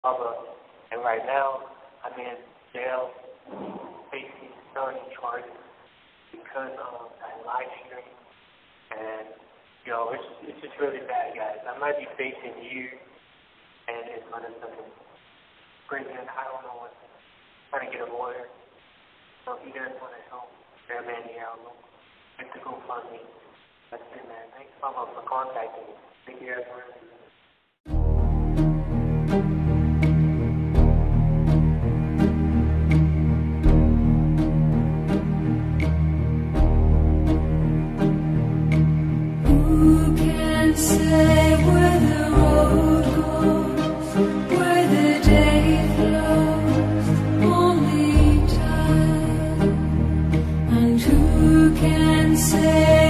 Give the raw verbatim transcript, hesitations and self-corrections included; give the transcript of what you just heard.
Bubba, and right now I'm in jail facing felony charges because of that live stream. And yo, it's it's just really bad, guys. I might be facing you and his mother something prison. I don't know what. Trying to get a lawyer. So if you guys want to help, their man here, I'll look. It's to go fund me. That's it, man. Thanks, Bubba, for contacting me. Thank you guys for listening. Who can say where the road goes, where the day flows, only time? And who can say